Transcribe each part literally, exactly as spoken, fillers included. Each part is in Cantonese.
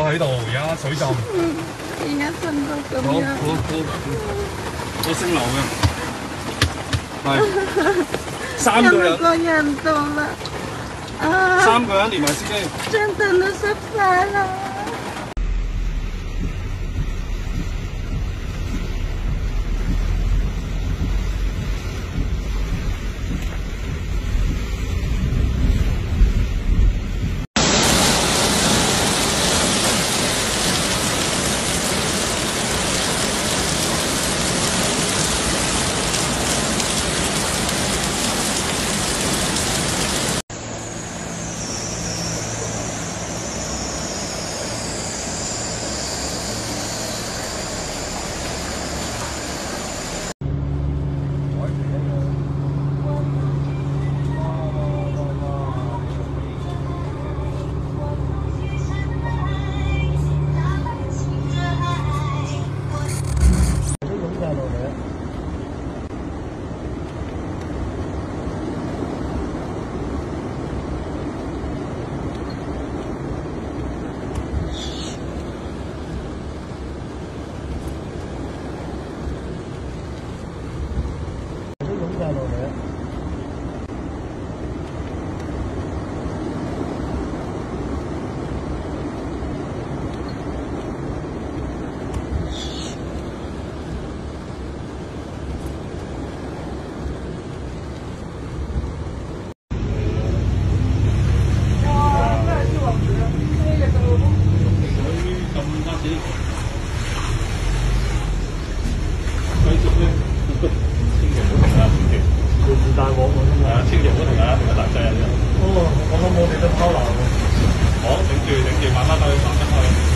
喺度，而家水浸。 嗯，而家浸到咁好， 樣。 我我我升樓嘅，係三個人。 有冇個人到啦？啊！ 三個人連埋司機。 張凳都濕晒啦。 大鑊喎，真係。係啊，千祈唔好停啊，停得大劑啊！哦，我諗我哋都拋流喎。好，頂住頂住，慢慢去，慢慢去。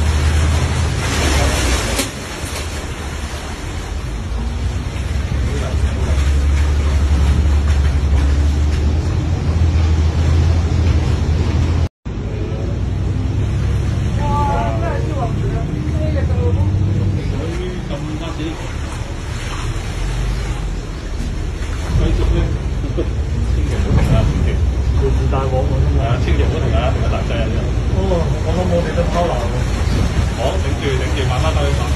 哇！真係超落雨啊！呢日就水咁多錢，繼續咧。千祈唔好停啊！千祈，條樹大鑊喎，真係。係啊，千祈唔好停啊，停得大劑啊！哦，我諗我哋都拋流喎。好，頂住頂住，慢慢去，慢慢。